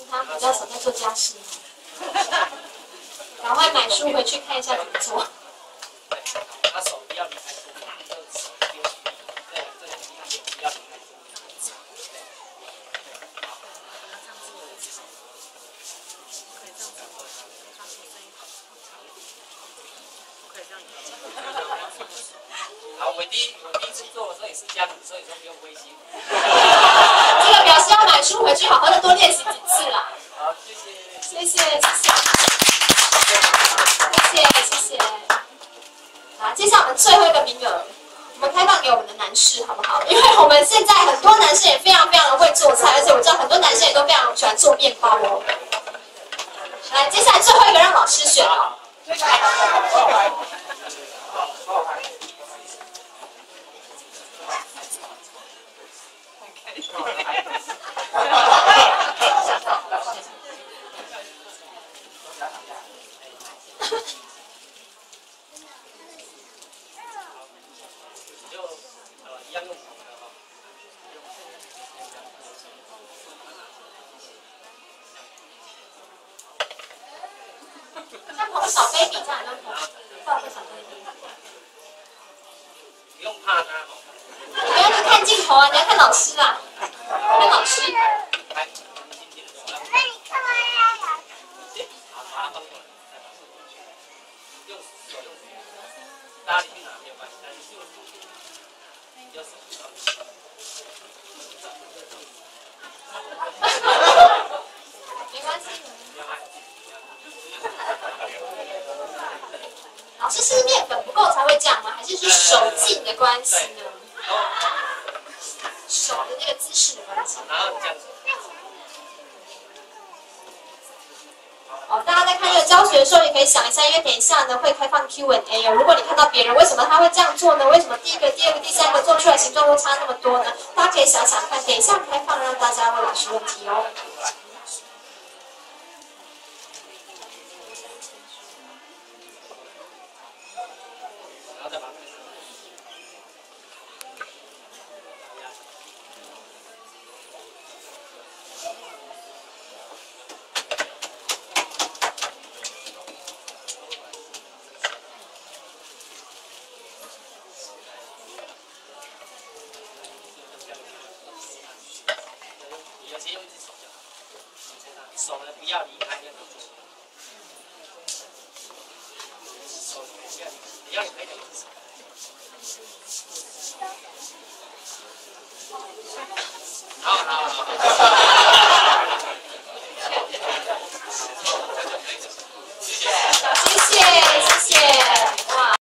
他比较少在做家事，赶快买书回去看一下怎么做。 他手不要离开书，这手丢弃，对，这两个眼不要离开书。好，我第一次做的时候也是这样子，所以说不用灰心。 这个表示要买书回去好好的多练习几次啦。 好，谢谢。 谢谢，谢谢。谢谢，谢谢。好，接下来我们最后一个名额，我们开放给我们的男士，好不好？因为我们现在很多男生也非常的会做菜，而且我知道很多男生也都非常喜欢做面包哦。来，接下来最后一个让老师选哦。 一样用手的哈。 像捧小 baby 这样，抱个小 baby。 不用怕他哦。 你不要去看镜头啊，你要看老师啦，看老师。拉里去哪没有关系，但是用手。 没关系。老师是面粉不够才会这样吗？还是说手劲的关系呢？手的那个姿势的关系。 然后这样子。 哦，大家在看这个教学的时候，也可以想一下，因为等一下呢会开放 Q&A 哦。如果你看到别人为什么他会这样做呢？为什么第一个、第二个、第三个做出来形状都差那么多呢？大家可以想想看，等一下开放让大家问老师问题哦。 然后再把它直接用一只手就好，手呢不要离开那个手不要离开，只要你可以两只手。好。